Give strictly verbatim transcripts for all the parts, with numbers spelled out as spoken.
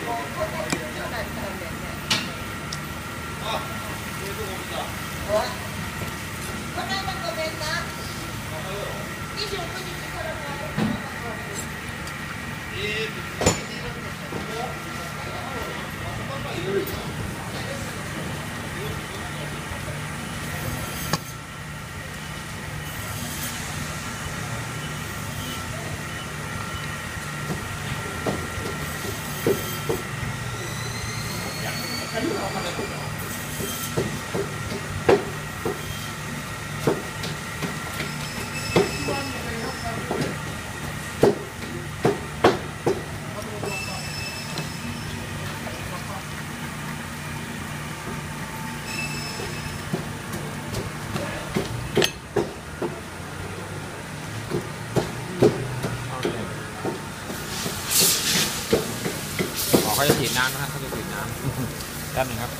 เขาจะฉีดน้ำนะครับเขาจะฉีดน้ำด้านหนึ่งครับ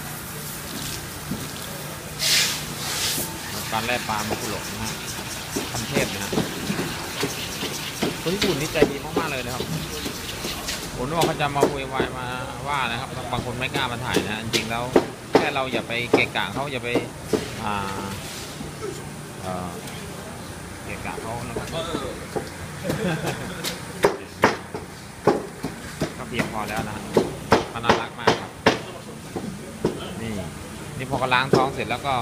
การแล่ปลามาคุโระนะฮะคันเทพนะฮะคนญี่ปุ่นนี่ใจดีมากๆเลยนะครับผมว่าเขาจะมาคุยวายมาว่านะครับบางคนไม่กล้ามาถ่ายนะจริงๆแล้วแค่เราอย่าไปเกะกะเขาอย่าไปอ่าเอ่อเกะกะเขานะครับก็เพียงพอแล้วนะมันน่ารักมากครับนี่นี่พอก็ล้างท้องเสร็จแล้วก็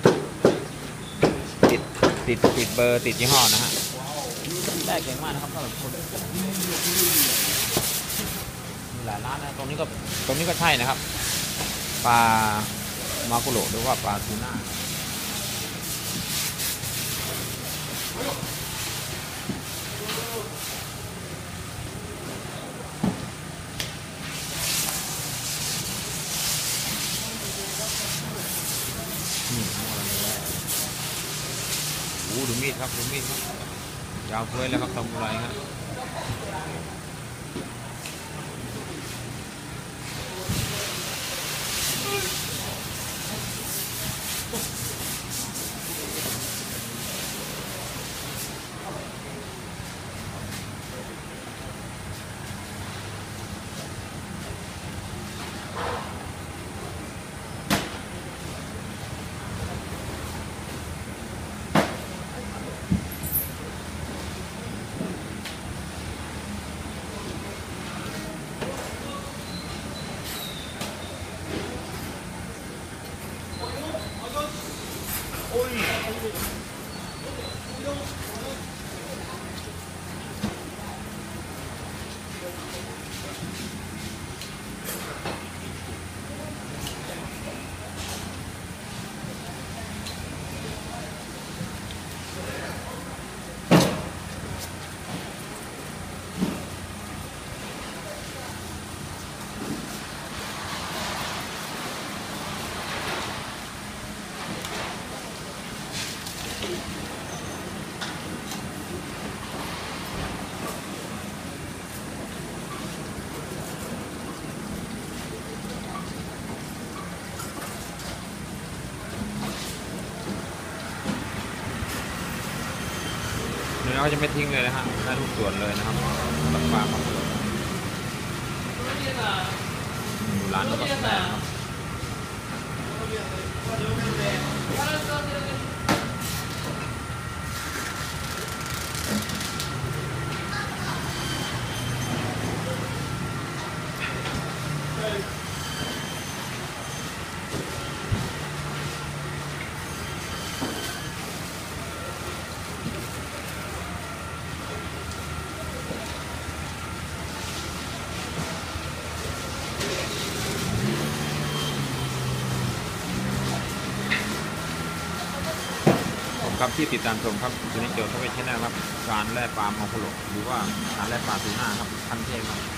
ติดติดติดเบอร์ติดยี่ห้อนะฮะได้เก่งมากนะครับสำหรับคนมีหลายร้านนะตรงนี้ก็ตรงนี้ก็ใช่นะครับปลามาคุโระหรือว่าปลาทูน่าโอ้ดูมีดครับดูมีดครับยาวเฟ้ยแล้วครับทำอะไรครับเนื้อเขาจะไม่ทิ้งเลยนะฮะได้ทุกส่วนเลยนะครับตับปลาครับอยู่ร้านนี้ก็แซ่บครับครับที่ติดตามชมครับตัวนี้เกี่ยวกับเวชแนลครับการแล่ปลามาคุโระหรือว่าการแล่ปลาทูน่าครับขั้นเทพครับ